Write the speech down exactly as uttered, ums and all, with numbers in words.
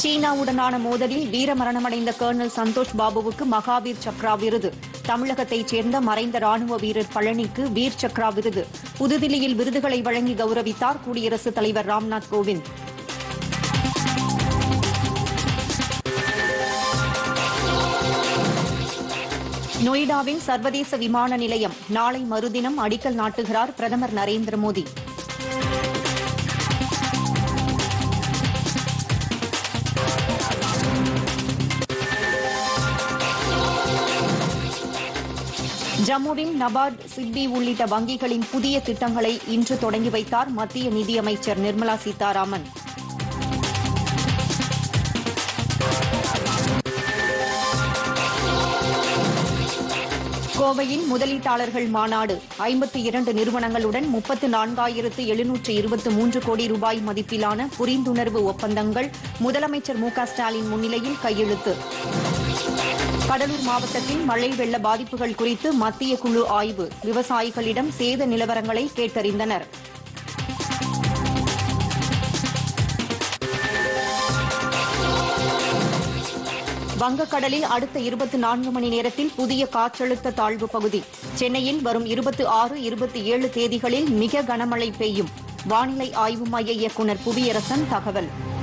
சீனாவுடனான மோதலில் வீரமரணமடைந்த கர்னல் சந்தோஷ் பாபுவுக்கு மகாவீர் சக்ரா விருது. தமிழகத்தைச் சேர்ந்த மறைந்த ராணுவ வீரர் பழனிக்கு வீர் சக்ரா விருது. புதுதில்லியில் விருதுகளை வழங்கி கௌரவித்தார் குடியரசுத் தலைவர் ராம்நாத் கோவிந்த். நொய்டாவின் சர்வதேச விமான நிலையம் நாளை மறுதினம் அடிக்கல் நாட்டுகிறார் பிரதமர் நரேந்திர மோடி. ஜம்முவில் நபார்ட், சிட்பி உள்ளிட்ட வங்கிகளின் புதிய திட்டங்களை இன்று தொடங்கி வைத்தார் மத்திய நிதியமைச்சர் நிர்மலா சீதாராமன். கோவையில் முதலீட்டாளர்கள் மாநாடு ஐம்பத்தி இரண்டு நிறுவனங்களுடன் முப்பத்து நான்காயிரத்து எழுநூற்று இருபத்தி மூன்று கோடி ரூபாய் மதிப்பிலான புரிந்துணர்வு ஒப்பந்தங்கள் முதலமைச்சர் மு க ஸ்டாலின் முன்னிலையில் கையெழுத்து. கடலூர் மாவட்டத்தில் மழை வெள்ள பாதிப்புகள் குறித்து மத்திய குழு ஆய்வு. விவசாயிகளிடம் சேத நிலவரங்களை கேட்டறிந்தனர். வங்கக்கடலில் அடுத்த இருபத்தி நான்கு மணி நேரத்தில் புதிய காற்றழுத்த தாழ்வு பகுதி. சென்னையில் வரும் இருபத்தி ஆறு இருபத்தி ஏழு தேதிகளில் மிக கனமழை பெய்யும். வானிலை ஆய்வு மைய இயக்குநர் புவியரசன் தகவல்.